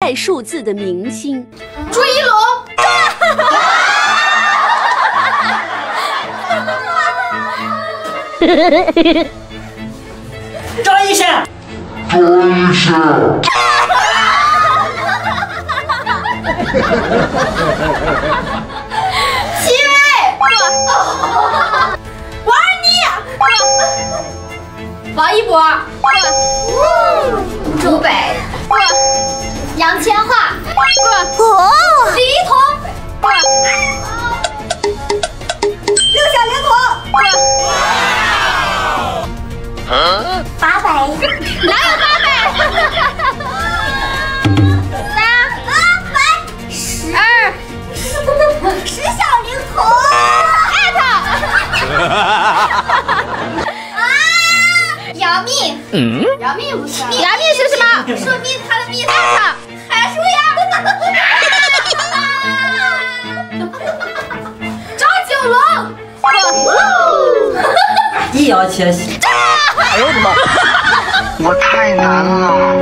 带数字的明星。 朱一龙。 张一山。 齐伟。王二妮。王一博。朱北。杨千嬅。李一桐。六小龄童。800，哪有800？3、2、10小龄童。杨幂。杨幂不是。杨幂是什么？说蜜，她的蜜。韩舒雅。张九龙。 易烊千玺。 哎呦我的妈！我太难了。